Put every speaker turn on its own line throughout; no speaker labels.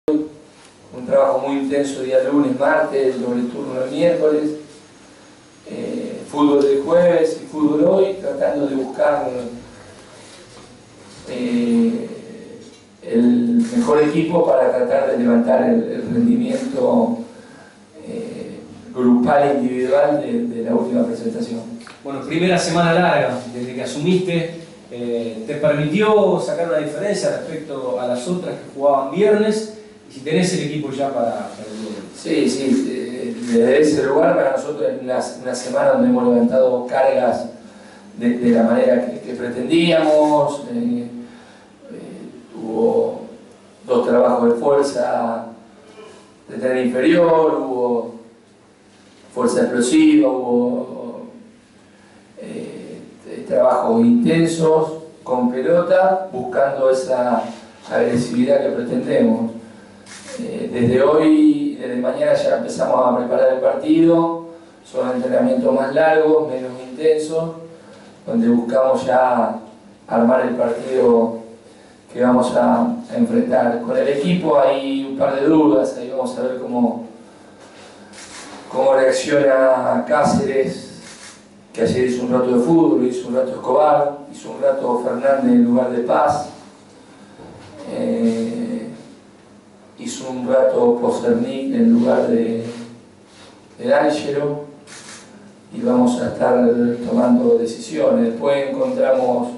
Un trabajo muy intenso día lunes, martes, doble turno el miércoles, fútbol el jueves y fútbol hoy, tratando de buscar el mejor equipo para tratar de levantar el rendimiento grupal e individual de la última presentación.
Bueno, primera semana larga desde que asumiste, ¿te permitió sacar una diferencia respecto a las otras que jugaban viernes? Y si tenés el equipo ya para el lunes.
Sí, desde ese lugar para nosotros es una semana donde hemos levantado cargas de la manera que pretendíamos. Hubo 2 trabajos de fuerza de tren inferior, hubo fuerza explosiva, hubo trabajos intensos con pelota, buscando esa agresividad que pretendemos. Desde hoy, desde mañana ya empezamos a preparar el partido, son entrenamientos más largos, menos intensos, donde buscamos ya armar el partido que vamos a enfrentar. Con el equipo hay un par de dudas, ahí vamos a ver cómo reacciona Cáceres, que ayer hizo un rato de fútbol, hizo un rato Escobar, hizo un rato Fernández en lugar de Paz, hizo un rato Posternik en lugar de D'Angelo, y vamos a estar tomando decisiones. Después encontramos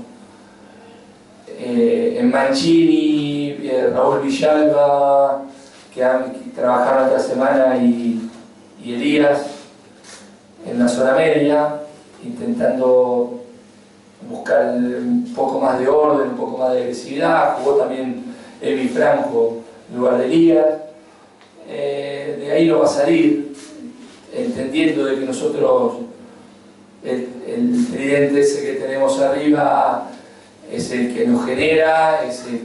en Mancini, Raúl Villalba, que trabajaron esta semana, y Elías en la zona media, intentando buscar un poco más de orden, un poco más de agresividad. Jugó también Emi Franco en lugar de Elías. De ahí no va a salir, entendiendo de que nosotros el tridente ese que tenemos arriba es el que nos genera, es el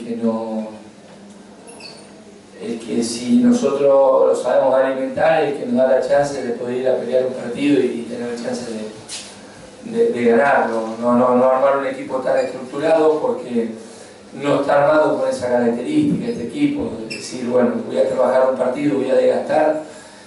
que si nosotros lo sabemos alimentar, es el que nos da la chance de poder ir a pelear un partido y tener la chance de ganarlo. No armar un equipo tan estructurado, porque no está armado con esa característica este equipo. Es decir, bueno, voy a trabajar un partido, voy a desgastar,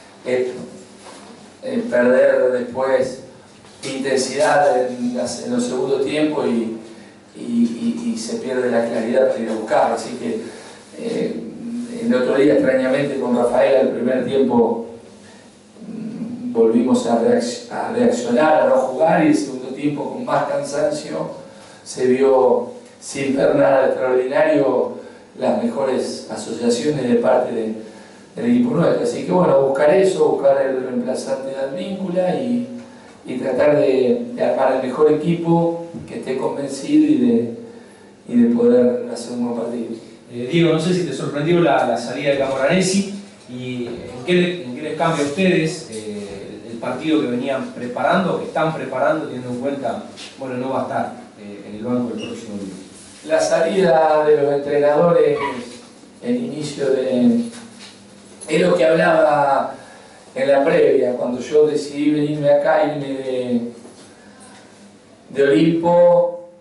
perder después intensidad en los segundos tiempos y se pierde la claridad para ir a buscar. Así que el otro día, extrañamente, con Rafaela, el primer tiempo volvimos a reaccionar, a no jugar, y el segundo tiempo, con más cansancio, se vio, sin ver nada extraordinario, las mejores asociaciones de parte del equipo nuestro. Así que bueno, buscar eso, buscar el reemplazante de Advíncula y tratar de armar el mejor equipo, que esté convencido y de poder hacer un buen partido.
Diego, no sé si te sorprendió la salida de Camoranesi y en qué les cambia a ustedes el partido que venían preparando, que están preparando, teniendo en cuenta, bueno, no va a estar en el banco el próximo día.
La salida de los entrenadores, el inicio es lo que hablaba en la previa, cuando yo decidí venirme acá, irme de Olimpo.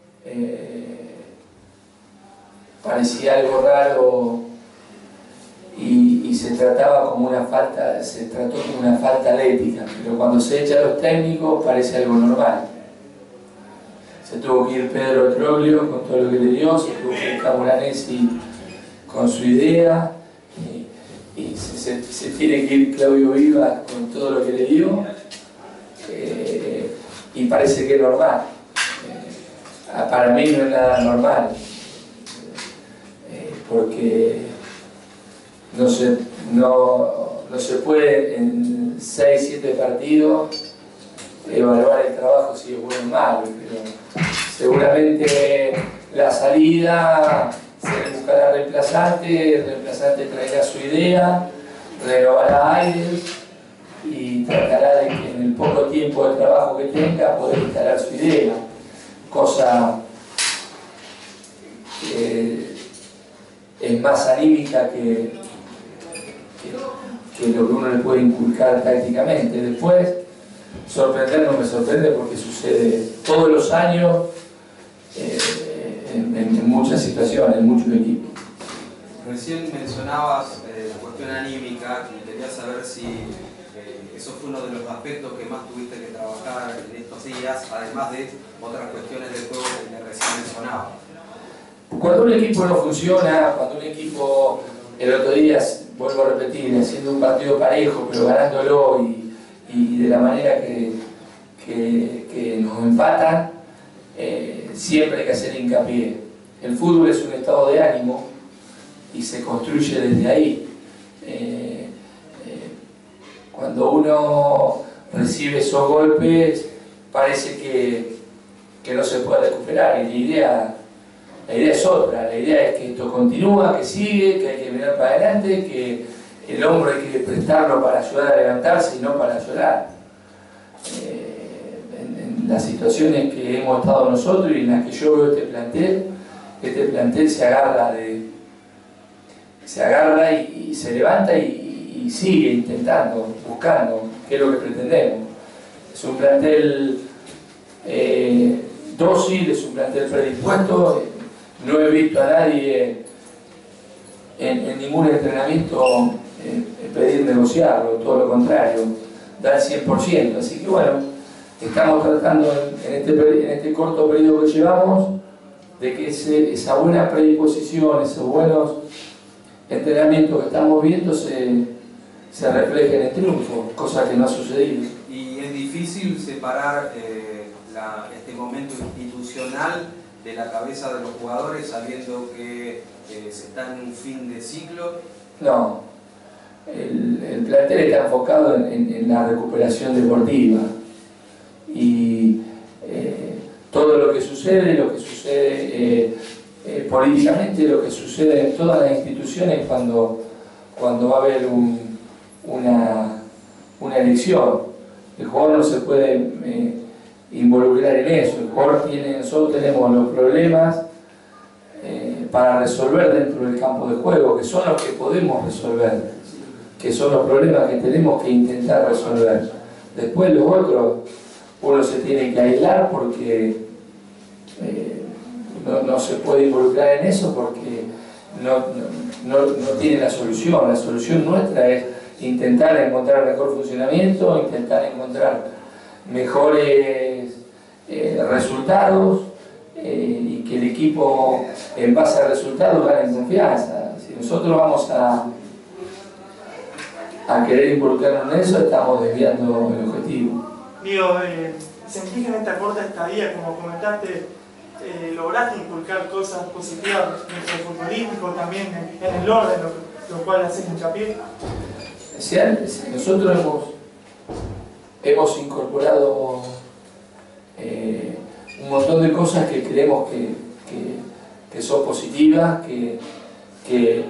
Parecía algo raro y se trató como una falta de ética, pero cuando se echa a los técnicos parece algo normal. Se tuvo que ir Pedro Troglio con todo lo que le dio, se tuvo que ir Camoranesi con su idea, y se tiene que ir Claudio Vivas con todo lo que le dio, y parece que es normal. Para mí no es nada normal, porque no se puede en 6-7 partidos evaluar el trabajo si es bueno o malo, pero seguramente la salida se le buscará reemplazante, el reemplazante traerá su idea, renovará aires y tratará de que en el poco tiempo de trabajo que tenga poder instalar su idea, cosa que es más anímica que lo que uno le puede inculcar tácticamente. Después, sorprender no me sorprende, porque sucede todos los años en muchas situaciones, en muchos equipos.
Recién mencionabas la cuestión anímica y quería saber si eso fue uno de los aspectos que más tuviste que trabajar en estos días, además de otras cuestiones del juego que recién mencionaba.
Cuando un equipo no funciona, cuando un equipo, el otro día, vuelvo a repetir, haciendo un partido parejo, pero ganándolo y de la manera que nos empatan, siempre hay que hacer hincapié. El fútbol es un estado de ánimo y se construye desde ahí. Cuando uno recibe esos golpes, parece que no se puede recuperar, y la idea es otra. La idea es que esto continúa, que sigue, que hay que mirar para adelante, que el hombro hay que prestarlo para ayudar a levantarse y no para llorar. En las situaciones que hemos estado nosotros y en las que yo veo este plantel se agarra y se levanta y sigue intentando, buscando, que es lo que pretendemos. Es un plantel dócil, es un plantel predispuesto. No he visto a nadie en ningún entrenamiento pedir negociarlo, todo lo contrario, da el 100%. Así que bueno, estamos tratando en este corto periodo que llevamos de que esa buena predisposición, esos buenos entrenamientos que estamos viendo se reflejen en triunfo, cosa que no ha sucedido.
Y es difícil separar este momento institucional de la cabeza de los jugadores sabiendo que se está en un fin de ciclo.
No, el plantel está enfocado en la recuperación deportiva y todo lo que sucede políticamente, lo que sucede en todas las instituciones cuando va a haber una elección. El jugador no se puede involucrar en eso. El jugador nosotros tenemos los problemas para resolver dentro del campo de juego, que son los que podemos resolver, que son los problemas que tenemos que intentar resolver. Después los otros, uno se tiene que aislar porque no se puede involucrar en eso porque no tiene la solución. La solución nuestra es intentar encontrar mejor funcionamiento, intentar encontrar mejores resultados y que el equipo en base a resultados gane confianza. Si nosotros vamos a querer involucrarnos en eso, estamos desviando el objetivo.
Digo, sentí que en esta corta estadía, como comentaste, lograste inculcar cosas positivas dentro del futbolístico, también en el orden, lo cual haces hincapié.
Nosotros hemos incorporado un montón de cosas que creemos que son positivas, que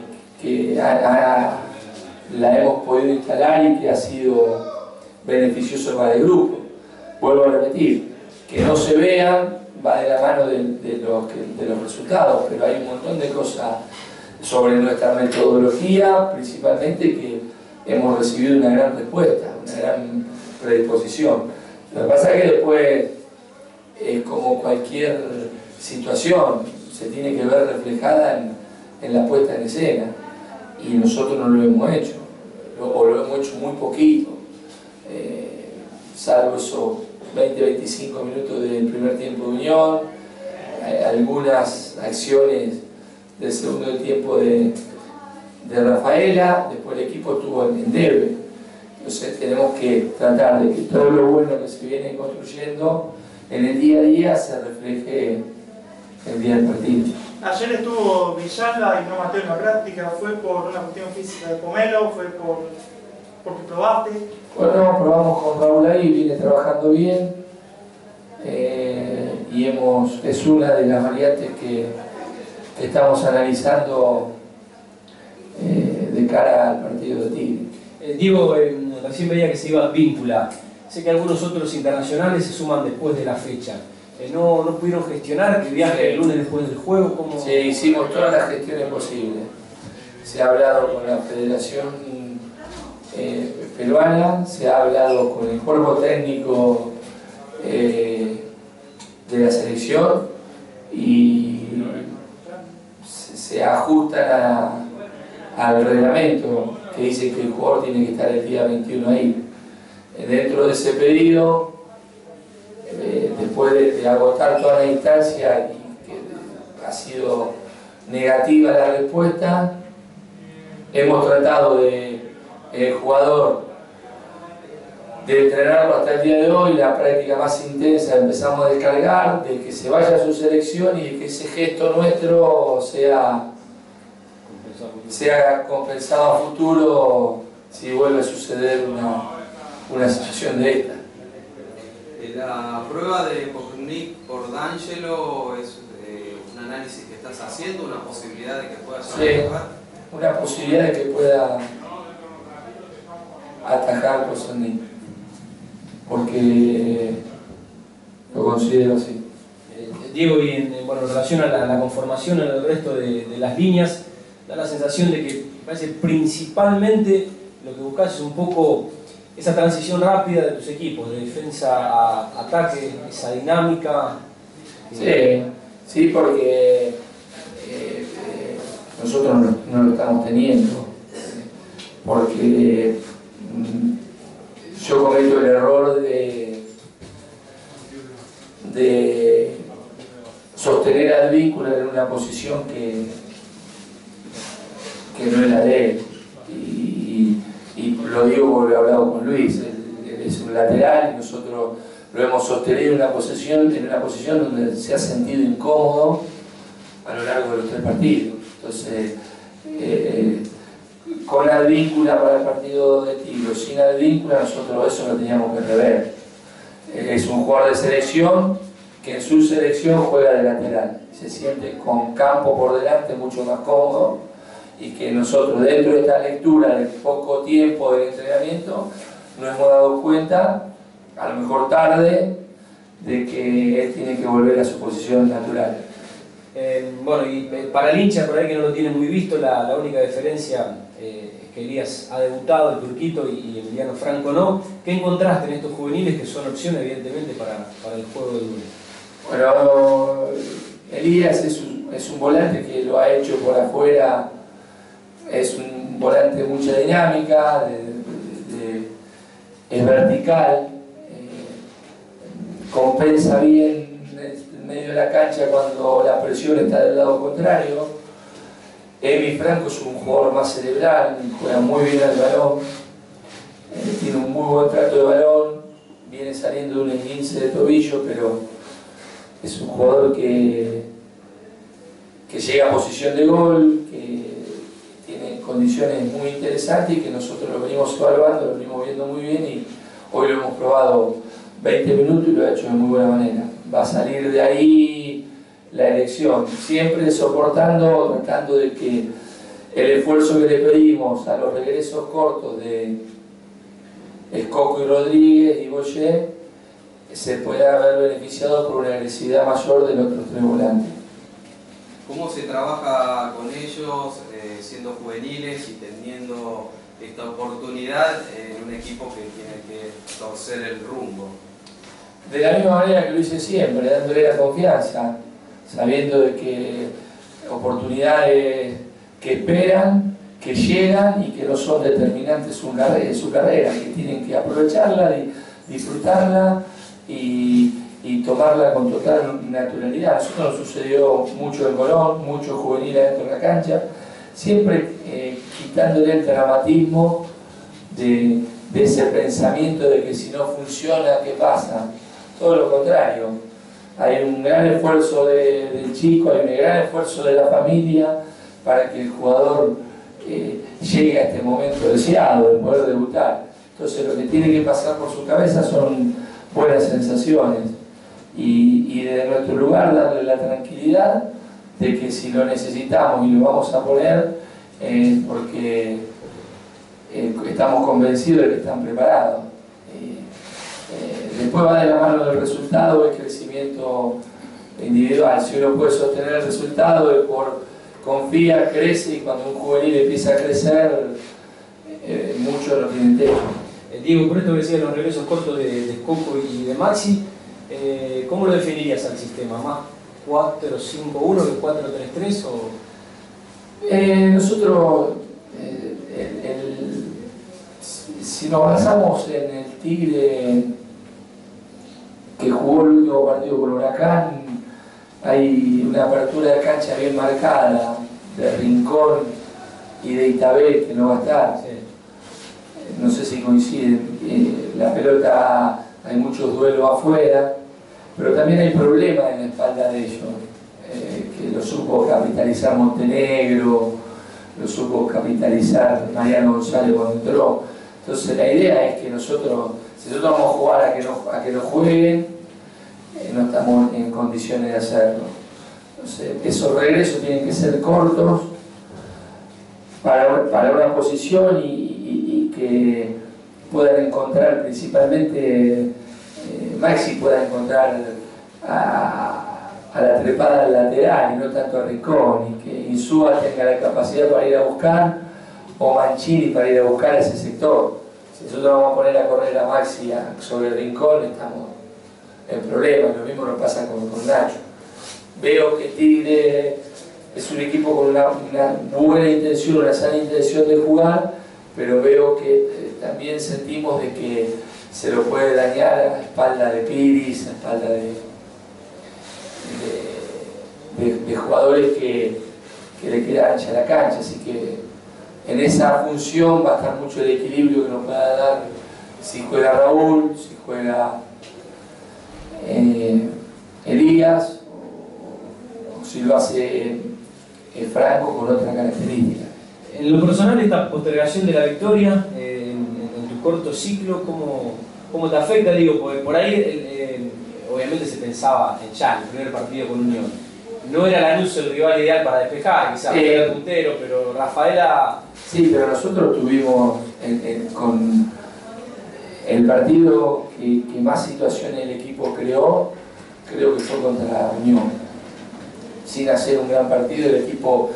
la hemos podido instalar y que ha sido beneficioso para el grupo. Vuelvo a repetir, que no se vean va de la mano de los resultados, pero hay un montón de cosas sobre nuestra metodología, principalmente, que hemos recibido una gran respuesta, una gran predisposición. Lo que pasa es que después, como cualquier situación, se tiene que ver reflejada en la puesta en escena, y nosotros no lo hemos hecho, o lo hemos hecho muy poquito, salvo esos 20-25 minutos del primer tiempo de Unión, algunas acciones del segundo tiempo de Rafaela. Después el equipo estuvo en debe. Entonces tenemos que tratar de que todo lo bueno que se viene construyendo en el día a día se refleje el día del partido.
Ayer estuvo Villalba y no Mateo en la práctica. ¿Fue por una cuestión física de Pomelo? ¿Fue porque probaste?
Bueno, probamos con Raúl ahí, viene trabajando bien y es una de las variantes que estamos analizando de cara al partido de Tigre.
Diego, recién veía que se iba a Víncula. Sé que algunos otros internacionales se suman después de la fecha. ¿No pudieron gestionar que viaje el lunes después del juego? ¿Cómo?
Sí, hicimos todas las gestiones posibles. Se ha hablado con la Federación Peruana, se ha hablado con el cuerpo técnico de la selección y se ajustan al reglamento que dice que el jugador tiene que estar el día 21 ahí. Dentro de ese pedido, después de agotar toda la instancia y que ha sido negativa la respuesta, hemos tratado de el jugador de entrenarlo hasta el día de hoy. La práctica más intensa empezamos a descargar, de que se vaya a su selección y de que ese gesto nuestro sea compensado a futuro si vuelve a suceder una situación de esta.
La prueba de Nick por D'Angelo es un análisis que estás haciendo, una posibilidad de que pueda
llegar. Sí, una posibilidad de que pueda atajar por Nick, porque lo considero así.
Diego, y en relación a la conformación en el resto de las líneas, da la sensación de que parece principalmente lo que buscas es un poco esa transición rápida de tus equipos, de defensa a ataque, esa dinámica.
Sí, porque nosotros no lo estamos teniendo, porque yo cometo el error de sostener al vínculo en una posición que no es la de él. Y lo digo porque lo he hablado con Luis, él es un lateral y nosotros lo hemos sostenido en una posición donde se ha sentido incómodo a lo largo de los 3 partidos. Entonces, con Advíncula para el partido de Tigre, sin Advíncula, nosotros eso lo teníamos que rever. Es un jugador de selección que en su selección juega de lateral, se siente con campo por delante mucho más cómodo, y que nosotros dentro de esta lectura del poco tiempo del entrenamiento nos hemos dado cuenta, a lo mejor tarde, de que él tiene que volver a su posición natural.
Bueno, y para el hincha por ahí que no lo tiene muy visto, la única diferencia es que Elías ha debutado, el turquito, y Emiliano Franco no. ¿Qué encontraste en estos juveniles que son opciones evidentemente para el juego del lunes?
Bueno, Elías es un volante que lo ha hecho por afuera, es un volante de mucha dinámica, es vertical, compensa bien en medio de la cancha cuando la presión está del lado contrario. Emi Franco es un jugador más cerebral, juega muy bien al balón, tiene un muy buen trato de balón, viene saliendo de un esguince de tobillo, pero es un jugador que llega a posición de gol, que tiene condiciones muy interesantes y que nosotros lo venimos evaluando, lo venimos viendo muy bien, y hoy lo hemos probado 20 minutos y lo ha hecho de muy buena manera. Va a salir de ahí la elección, siempre soportando, tratando de que el esfuerzo que le pedimos a los regresos cortos de Escoco y Rodríguez y Boyer se pueda haber beneficiado por una agresividad mayor de los otros 3 volantes.
¿Cómo se trabaja con ellos siendo juveniles y teniendo esta oportunidad en un equipo que tiene que torcer el rumbo?
De la misma manera que lo hice siempre, dándole la confianza, sabiendo de que oportunidades que esperan, que llegan y que no son determinantes en su carrera, que tienen que aprovecharla, disfrutarla y tomarla con total naturalidad. A nosotros nos sucedió mucho en Colón, mucho juvenil dentro de la cancha, siempre quitándole el dramatismo de ese pensamiento de que si no funciona, ¿qué pasa? Todo lo contrario, hay un gran esfuerzo del chico, hay un gran esfuerzo de la familia para que el jugador llegue a este momento deseado de poder debutar. Entonces lo que tiene que pasar por su cabeza son buenas sensaciones y desde nuestro lugar darle la tranquilidad de que si lo necesitamos y lo vamos a poner porque estamos convencidos de que están preparados. Después va de la mano del resultado, el crecimiento individual. Si uno puede sostener el resultado, confía, crece, y cuando un juvenil empieza a crecer, muchos lo tienen techo.
Diego, por esto que decía los regresos cortos de Escoco y de Maxi, ¿cómo lo definirías al sistema? ¿Más 4-5-1 que 4-3-3?
Nosotros Si nos basamos en el Tigre que jugó el último partido con Huracán, hay una apertura de cancha bien marcada de Rincón y de Itabel que no va a estar.
Sí.
No sé si coinciden. La pelota, hay muchos duelos afuera, pero también hay problemas en la espalda de ellos, que lo supo capitalizar Montenegro, lo supo capitalizar Mariano González cuando entró. Entonces la idea es que nosotros, si nosotros vamos a jugar a que no jueguen, no estamos en condiciones de hacerlo. Entonces esos regresos tienen que ser cortos para una posición y que puedan encontrar, principalmente Maxi pueda encontrar a la trepada del lateral y no tanto a Rincón, y que Insúa tenga la capacidad para ir a buscar, o Mancini para ir a buscar ese sector. Si nosotros vamos a poner a correr a Maxi sobre el Rincón, estamos en problemas. Lo mismo nos pasa con Nacho. Veo que Tigre es un equipo con una buena intención, una sana intención de jugar, pero veo que también sentimos de que se lo puede dañar a la espalda de Piris, a la espalda de jugadores que le queda ancha la cancha, así que en esa función va a estar mucho el equilibrio que nos pueda dar si juega Raúl, si juega Elías, o si lo hace Franco con otra característica.
En lo personal, esta postergación de la victoria, en tu corto ciclo, ¿cómo te afecta? Digo, porque por ahí obviamente se pensaba en ya, el primer partido con Unión. No era Lanús el rival ideal para despejar, quizás era el puntero, pero Rafaela...
Sí, pero nosotros tuvimos con el partido que más situaciones el equipo creó, creo que fue contra Unión. Sin hacer un gran partido, el equipo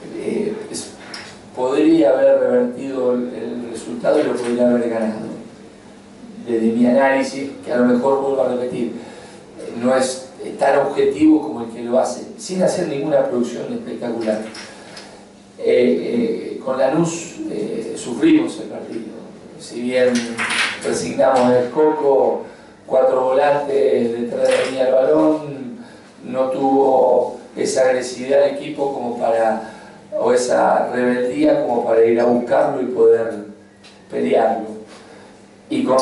podría haber revertido el resultado y lo podría haber ganado. Desde mi análisis, que a lo mejor vuelvo a repetir, no es tan objetivo como el que lo hace, sin hacer ninguna producción espectacular. Con Lanús sufrimos el partido. Si bien resignamos el Coco, 4 volantes detrás de la línea del balón, no tuvo esa agresividad del equipo como para, o esa rebeldía como para ir a buscarlo y poder pelearlo. Y con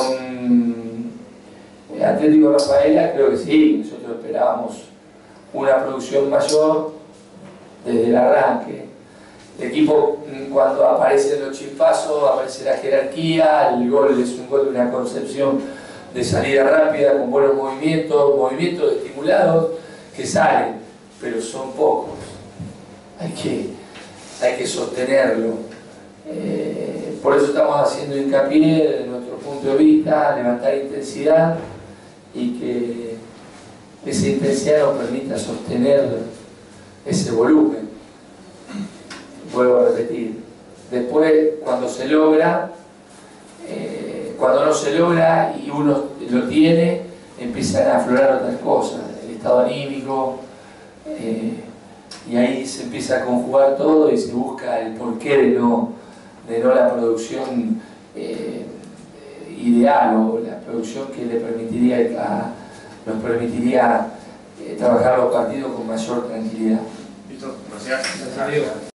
Atlético Rafaela creo que sí, nosotros esperábamos una producción mayor desde el arranque. El equipo, cuando aparecen los chispazos, aparece la jerarquía, el gol es un gol de una concepción de salida rápida, con buenos movimientos estimulados que salen, pero son pocos. Hay que sostenerlo. Por eso estamos haciendo hincapié desde nuestro punto de vista, levantar intensidad y que esa intensidad nos permita sostener ese volumen. Vuelvo a repetir, después cuando se logra, cuando no se logra y uno lo tiene, empiezan a aflorar otras cosas, el estado anímico, y ahí se empieza a conjugar todo y se busca el porqué de no la producción ideal o la producción que nos permitiría trabajar los partidos con mayor tranquilidad.
Listo, gracias.